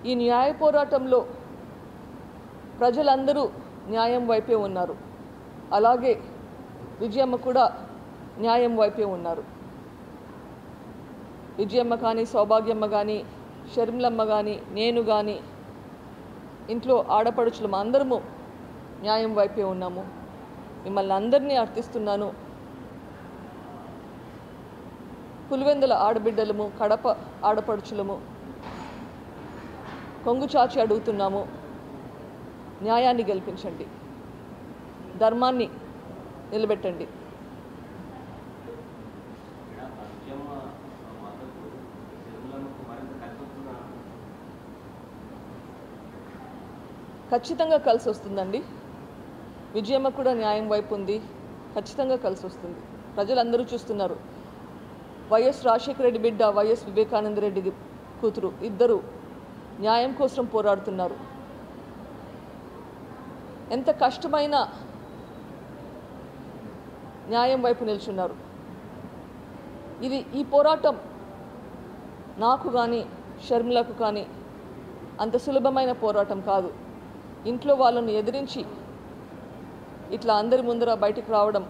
ఈ న్యాయ పోరాటంలో ప్రజలందరూ న్యాయం వైపే ఉన్నారు. అలాగే విజయమ్మ కూడా న్యాయం వైపే ఉన్నారు. విజయమ్మ కానీ, సౌభాగ్యమ్మ కానీ, షర్మిలమ్మ కానీ, నేను కానీ, ఇంట్లో ఆడపడుచులము అందరము న్యాయం వైపే ఉన్నాము. మిమ్మల్ని అందరినీ అర్థిస్తున్నాను. పులివెందుల ఆడబిడ్డలము, కడప ఆడపడుచులము కొంగు చాచి అడుగుతున్నాము, న్యాయాన్ని గెలిపించండి, ధర్మాన్ని నిలబెట్టండి. ఖచ్చితంగా కలిసి వస్తుందండి. విజయమ్మ కూడా న్యాయం వైపు ఉంది, ఖచ్చితంగా కలిసి వస్తుంది. ప్రజలందరూ చూస్తున్నారు. వైఎస్ రాజశేఖర రెడ్డి బిడ్డ, వైఎస్ వివేకానంద రెడ్డి కూతురు ఇద్దరు న్యాయం కోసం పోరాడుతున్నారు. ఎంత కష్టమైనా న్యాయం వైపు నిల్చున్నారు. ఈ పోరాటం నాకు కానీ, షర్మిలకు కానీ అంత సులభమైన పోరాటం కాదు. ఇంట్లో వాళ్ళను ఎదిరించి ఇట్లా అందరి ముందర బయటికి రావడం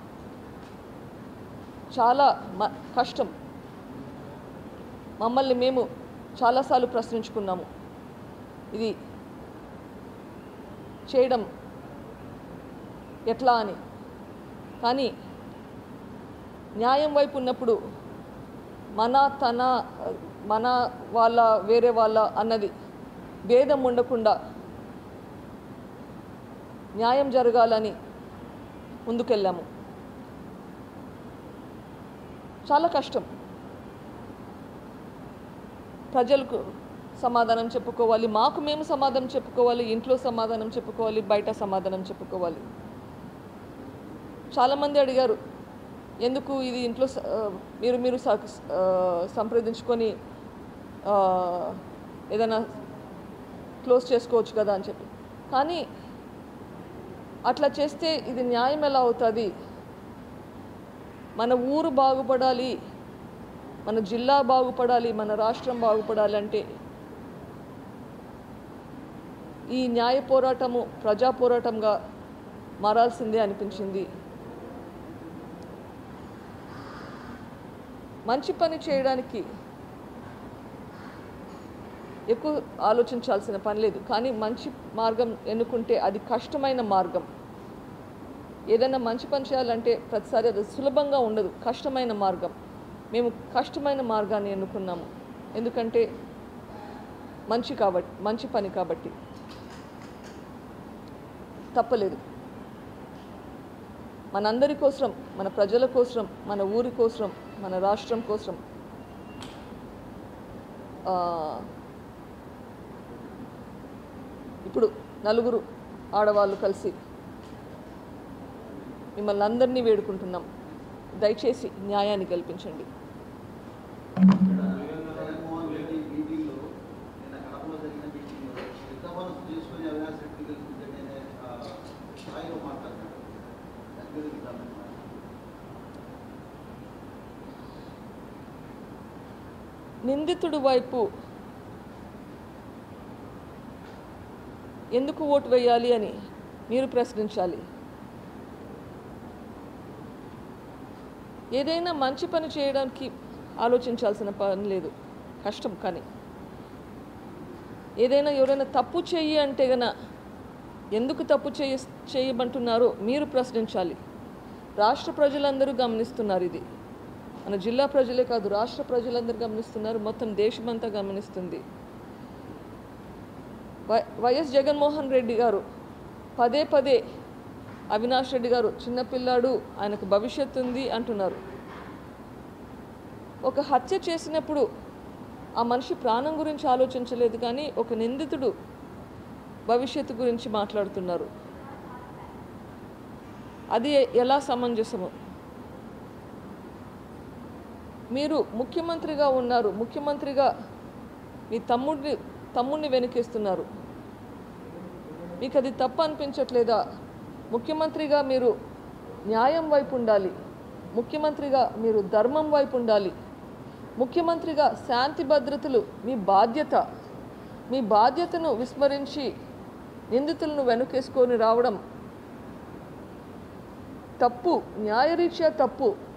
చాలా కష్టం. మమ్మల్ని మేము చాలాసార్లు ప్రశ్నించుకున్నాము, ఇది చేయడం ఎట్లా అని. కానీ న్యాయం వైపు ఉన్నప్పుడు మన వాళ్ళ వేరే వాళ్ళ అన్నది భేదం ఉండకుండా న్యాయం జరగాలని ముందుకెళ్ళాము. చాలా కష్టం. ప్రజలకు సమాధానం చెప్పుకోవాలి, మాకు మేము సమాధానం చెప్పుకోవాలి, ఇంట్లో సమాధానం చెప్పుకోవాలి, బయట సమాధానం చెప్పుకోవాలి. చాలామంది అడిగారు, ఎందుకు ఇది ఇంట్లో మీరు సంప్రదించుకొని ఏదైనా క్లోజ్ చేసుకోవచ్చు కదా అని చెప్పి. కానీ అట్లా చేస్తే ఇది న్యాయం ఎలా అవుతుంది? మన ఊరు బాగుపడాలి, మన జిల్లా బాగుపడాలి, మన రాష్ట్రం బాగుపడాలి అంటే ఈ న్యాయ పోరాటము ప్రజా పోరాటంగా మారాల్సిందే అనిపించింది. మంచి పని చేయడానికి ఎక్కువ ఆలోచించాల్సిన పని లేదు. కానీ మంచి మార్గం ఎన్నుకుంటే అది కష్టమైన మార్గం. ఏదైనా మంచి పని చేయాలంటే ప్రతిసారి అది సులభంగా ఉండదు, కష్టమైన మార్గం. మేము కష్టమైన మార్గాన్ని ఎన్నుకున్నాము, ఎందుకంటే మంచి పని కాబట్టి తప్పలేదు. మనందరి కోసం, మన ప్రజల కోసం, మన ఊరి కోసం, మన రాష్ట్రం కోసం ఇప్పుడు నలుగురు ఆడవాళ్ళు కలిసి మిమ్మల్ని అందరినీ వేడుకుంటున్నాం, దయచేసి న్యాయాన్ని కల్పించండి. నిందితుడి వైపు ఎందుకు ఓటు వేయాలి అని మీరు ప్రశ్నించాలి. ఏదైనా మంచి పని చేయడానికి ఆలోచించాల్సిన పని లేదు, కష్టం. కానీ ఏదైనా ఎవరైనా తప్పు చెయ్యి అంటే గన ఎందుకు తప్పు చేయమంటున్నారో మీరు ప్రశ్నించాలి. రాష్ట్ర ప్రజలందరూ గమనిస్తున్నారు. ఇది మన జిల్లా ప్రజలే కాదు, రాష్ట్ర ప్రజలందరూ గమనిస్తున్నారు, మొత్తం దేశమంతా గమనిస్తుంది. వైఎస్ జగన్మోహన్ రెడ్డి గారు పదే పదే అవినాష్ రెడ్డి గారు చిన్నపిల్లాడు, ఆయనకు భవిష్యత్తు ఉంది అంటున్నారు. ఒక హత్య చేసినప్పుడు ఆ మనిషి ప్రాణం గురించి ఆలోచించలేదు, కానీ ఒక నిందితుడు భవిష్యత్తు గురించి మాట్లాడుతున్నారు. అది ఎలా సమంజసము? మీరు ముఖ్యమంత్రిగా ఉన్నారు, ముఖ్యమంత్రిగా మీ తమ్ముడిని వెనకేస్తున్నారు. మీకు అది తప్పు అనిపించట్లేదా? ముఖ్యమంత్రిగా మీరు న్యాయం వైపు ఉండాలి, ముఖ్యమంత్రిగా మీరు ధర్మం వైపు ఉండాలి, ముఖ్యమంత్రిగా శాంతి భద్రతలు మీ బాధ్యత. మీ బాధ్యతను విస్మరించి నిందితులను వెనుకేసుకొని రావడం తప్పు, న్యాయరీత్యా తప్పు.